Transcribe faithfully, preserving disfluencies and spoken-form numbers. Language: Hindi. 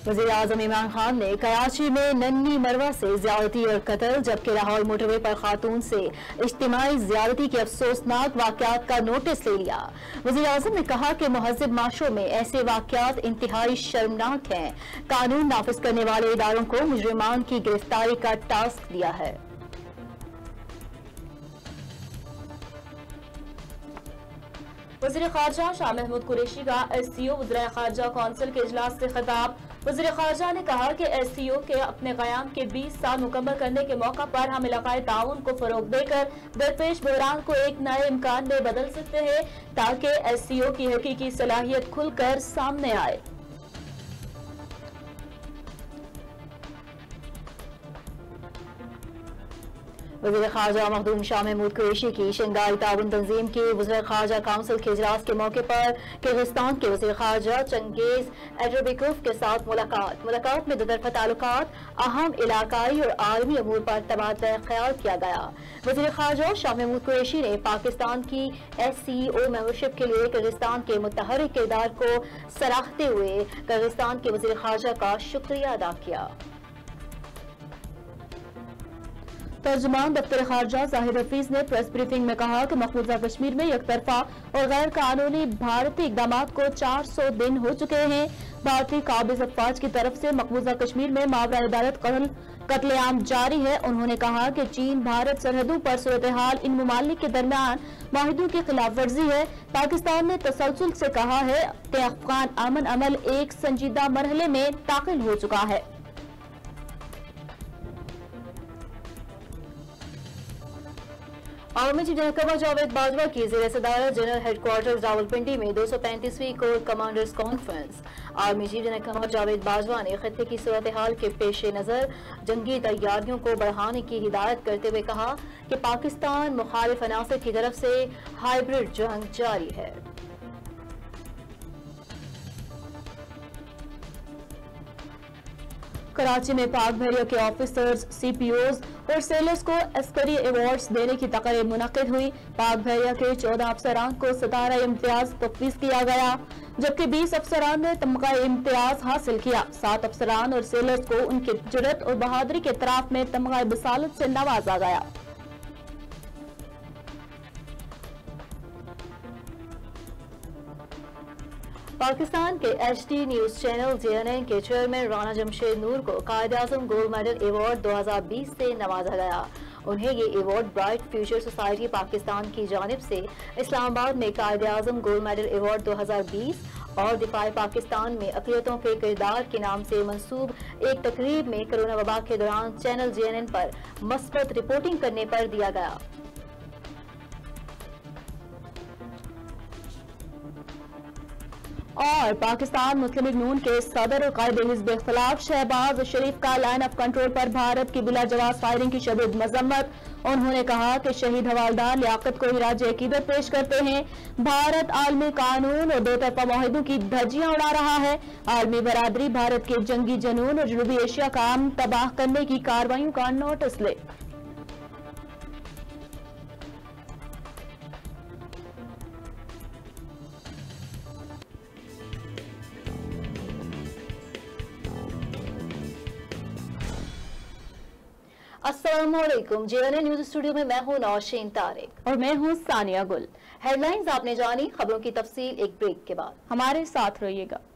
वज़ीर आज़म इमरान खान ने कराची में नन्ही मरवा से ज्यादती और कत्ल जबकि लाहौर मोटरवे पर खातून से इज्तिमाई ज्यादती के अफसोसनाक वाक़यात का नोटिस ले लिया। वज़ीर आज़म ने कहा कि मुहज़्ज़ब माशरों में ऐसे वाक़यात इंतहाई शर्मनाक हैं। कानून नाफिज करने वाले इदारों को मुजरिमान की गिरफ्तारी का टास्क दिया है। वज़ीर ख़ारजा शाह महमूद कुरैशी का एस सी ओ वज़ीर ख़ारजा कौंसिल के इजलास से खिताब। वज़ीर ख़ारजा ने कहा कि एस सी ओ के अपने क़याम के बीस साल मुकम्मल करने के मौका पर हम इलाक़ाई ताउन को फ़रोग़ देकर दरपेश बहरान को एक नए इम्कान में बदल सकते हैं ताकि एस सी ओ की हकीकी सलाहियत खुलकर सामने आए। वज़ीर ख़ारजा मखदूम शाह महमूद कुरैशी की शंघाई ताउन तंजीम की वज़ीर ख़ारजा काउंसिल के इजलास के मौके पर किर्गिस्तान के वज़ीर ख़ारजा चंगेज़ एड्रबेकोव के साथ मुलाकात मुलाकात में दोतरफ़ा ताल्लुकात, अहम इलाकाई और आलमी अमूर पर तबादला ख्याल किया गया। वज़ीर ख़ारजा शाह महमूद कुरैशी ने पाकिस्तान की एस सी ओ मेंबरशिप के लिए किर्गिस्तान के मुतहर्रिक किरदार को सराहते हुए किर्गिस्तान के वज़ीर ख़ारजा का शुक्रिया अदा किया। तर्जुमान दफ्तर खारजा जाहिद हफीज ने प्रेस ब्रीफिंग में कहा कि मकबूजा कश्मीर में एक तरफा और गैर कानूनी भारतीय इकदाम को चार सौ दिन हो चुके हैं। भारतीय काबिज अफवाज की तरफ से मकबूजा कश्मीर में मावरा इदारत कत्लेआम जारी है। उन्होंने कहा कि चीन भारत सरहदों पर सूरत हाल इन ममालिक के दरमियान माहिदों की खिलाफ वर्जी है। पाकिस्तान ने तसलसल से कहा है कि अफगान अमन अमल एक संजीदा मरहले में दाखिल हो चुका है। Army chief general Javed Bajwa की ज़ेर सदारत जनरल हेडक्वार्टर्स रावलपिंडी में दो सौ पैंतीसवीं corps commanders conference. Army chief general Javed Bajwa ने खत्ते की सूरत हाल के पेश नज़र जंगी तैयारियों को बढ़ाने की हिदायत करते हुए कहा कि पाकिस्तान मुखालिफ अनासर की तरफ से हाइब्रिड जंग जारी है। कराची में पाक बहरिया के ऑफिसर्स, सी पी ओज और सेलर्स को अस्करी अवार्ड्स देने की तकरीब मुनक्किद हुई। पाक बहरिया के चौदह अफसरान को सतारा इम्तियाज तफवीज किया गया जबकि बीस अफसरान ने तमगा इम्तियाज हासिल किया। सात अफसरान और सेलर्स को उनकी जुर्रत और बहादुरी के तराफ में तमगा बसालत से नवाजा गया। पाकिस्तान के H D news channel J N N के चेयरमैन राना जमशेद नूर को Quaid Azam gold medal award दो हज़ार बीस से नवाजा गया। उन्हें ये award bright future society Pakistan की जानिब से इस्लामाबाद में Quaid Azam gold medal award दो हज़ार बीस और दिफाए पाकिस्तान में अक़लियतों के किरदार के नाम से मंसूब एक तकरीब में कोरोना वबा के दौरान चैनल जे एन एन पर मस्बत रिपोर्टिंग करने पर दिया गया। और पाकिस्तान मुस्लिम लीग नून के सदर और कायद हिज़्ब इख्तिलाफ शहबाज शरीफ का लाइन ऑफ कंट्रोल पर भारत की बिला जवाब फायरिंग की शदीद मजम्मत। उन्होंने कहा कि शहीद हवालदार लियाकत को हिराज अकीदत पेश करते हैं। भारत आलमी कानून और दो तरफा माहिदों की धज्जियां उड़ा रहा है। आलमी बरादरी भारत के जंगी जनून और जनूबी एशिया का अमन तबाह करने की कार्रवाइयों का नोटिस ले। अस्सलामुअलैकुम। J N N news studio में मैं हूं नौशीन तारिक और मैं हूं सानिया गुल। हेडलाइंस आपने जानी, खबरों की तफसील एक ब्रेक के बाद। हमारे साथ रहिएगा।